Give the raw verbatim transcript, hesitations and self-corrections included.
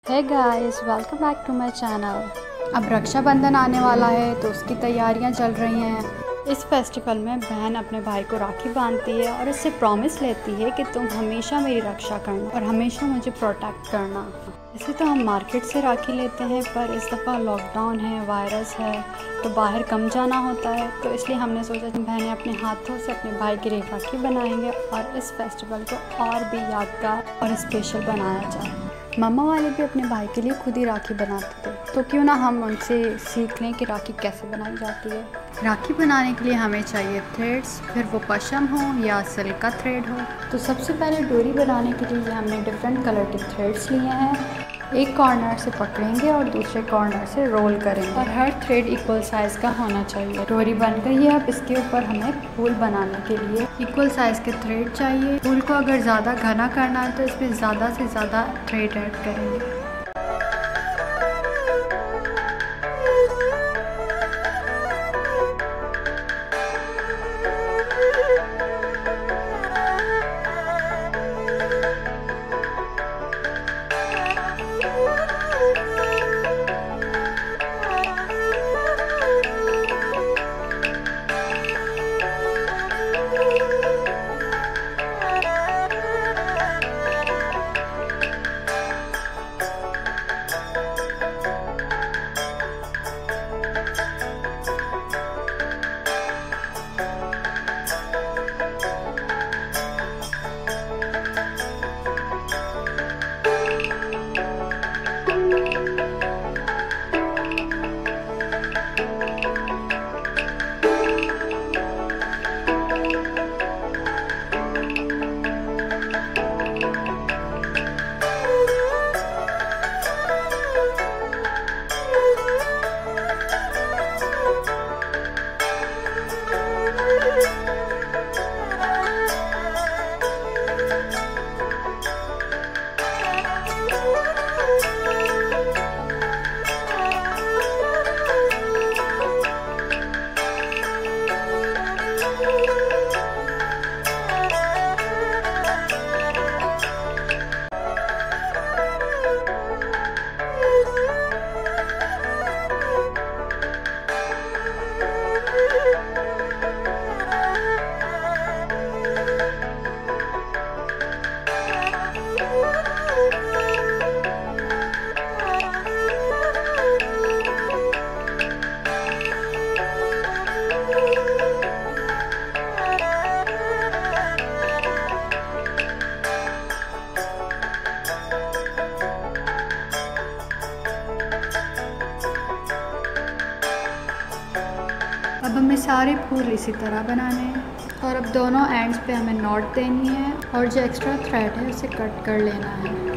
Hey guys, welcome back to my channel. अब रक्षाबंधन आने वाला है तो उसकी तैयारियां चल रही हैं। इस फेस्टिवल में बहन अपने भाई को राखी बांधती है और उससे प्रॉमिस लेती है कि तुम हमेशा मेरी रक्षा करना और हमेशा मुझे प्रोटेक्ट करना। वैसे तो हम मार्केट से राखी लेते हैं, पर इस दफ़ा लॉकडाउन है, वायरस है, तो बाहर कम जाना होता है, तो इसलिए हमने सोचा कि बहनें अपने हाथों से अपने भाई की राखी बनाएंगे और इस फेस्टिवल को और भी यादगार और स्पेशल बनाया जाए। मम्मा वाले भी अपने भाई के लिए खुद ही राखी बनाते थे, तो क्यों ना हम उनसे सीख लें कि राखी कैसे बनाई जाती है। राखी बनाने के लिए हमें चाहिए थ्रेड्स, फिर वो पशम हो या सिल्क का थ्रेड हो। तो सबसे पहले डोरी बनाने के लिए हमने डिफरेंट कलर के थ्रेड्स लिए हैं। एक कॉर्नर से पकड़ेंगे और दूसरे कॉर्नर से रोल करेंगे और हर थ्रेड इक्वल साइज़ का होना चाहिए। डोरी बन गई है, अब इसके ऊपर हमें फूल बनाने के लिए इक्वल साइज़ के थ्रेड चाहिए। फूल को अगर ज़्यादा घना करना है तो इसमें ज़्यादा से ज़्यादा थ्रेड ऐड करेंगे। अब हमें सारे फूल इसी तरह बनाने हैं और अब दोनों एंड्स पे हमें नॉट देनी है और जो एक्स्ट्रा थ्रेड है उसे कट कर लेना है।